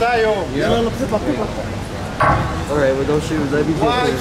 Alright, well don't shoot. Let me get It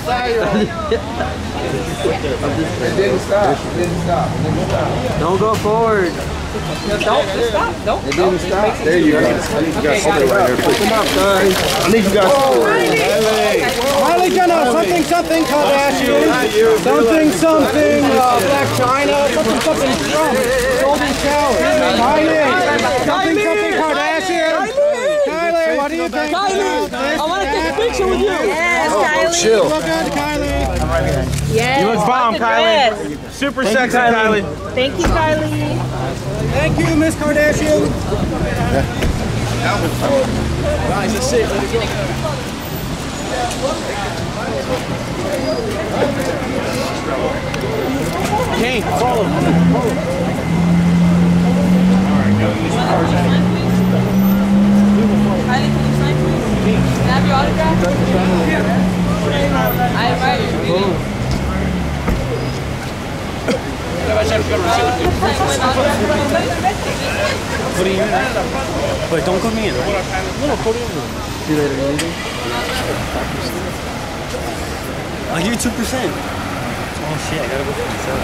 didn't stop. It didn't stop. Don't go forward. Don't stop. Don't. It didn't stop. There you go. I need you guys to stay right here. Pick them up, guys. I need you guys to Miley Jenner, something Kardashian, something Black China, something Trump, Golden Shower. Kylie, something Kardashian. Kylie, what do you think? Kylie, I want to take a picture with you. Yes, Kylie. chill. Look good, Kylie. Yes. You look bomb, Kylie. Super sexy, Kylie. Thank you, Kylie. Thank you, Miss Kardashian. Guys, that's it. Let it go. King, follow. Kylie, can you sign please? Can I have your autograph? I write it. What do you mean? Wait, don't put me in, right? No, put me in. See you later, baby. I'll give you 2%. Oh shit, I gotta go for myself.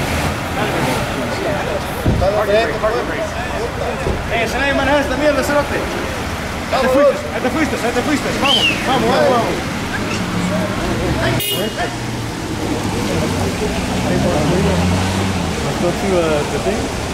Se nadie maneja esta mierda, cerote. Ahí te fuiste. Vamos. Let's go to the thing.